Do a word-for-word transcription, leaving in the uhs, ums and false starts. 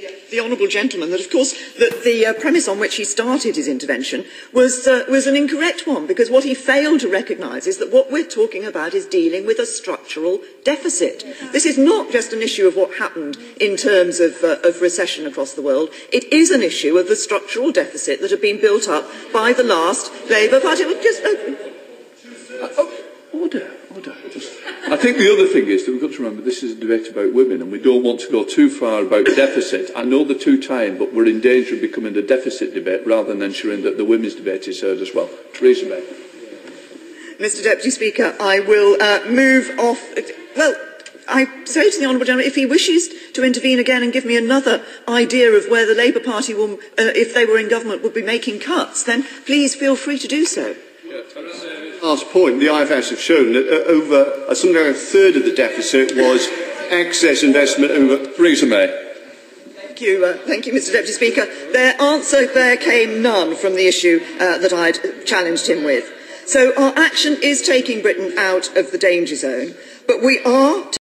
the honourable gentleman that, of course, that the uh, premise on which he started his intervention was, uh, was an incorrect one, because what he failed to recognise is that what we're talking about is dealing with a structural deficit. This is not just an issue of what happened in terms of, uh, of recession across the world. It is an issue of the structural deficit that had been built up by the last Labour Party. Just, uh, uh, oh, order, order. Just, I think the other thing is that we've got to remember this is a debate about women, and we don't want to go too far about deficit. I know the two tie in, but we're in danger of becoming a deficit debate rather than ensuring that the women's debate is heard as well. Theresa May. Mister Deputy Speaker, I will uh, move off. Well, I say to the honourable gentleman, if he wishes to intervene again and give me another idea of where the Labour Party, will, uh, if they were in government, would be making cuts, then please feel free to do so. Last point, the I F S have shown that uh, over uh, something like a third of the deficit was excess investment over. Theresa May. Thank you, uh, thank you, Mister Deputy Speaker. Their answer there came none from the issue uh, that I'd challenged him with. So our action is taking Britain out of the danger zone, but we are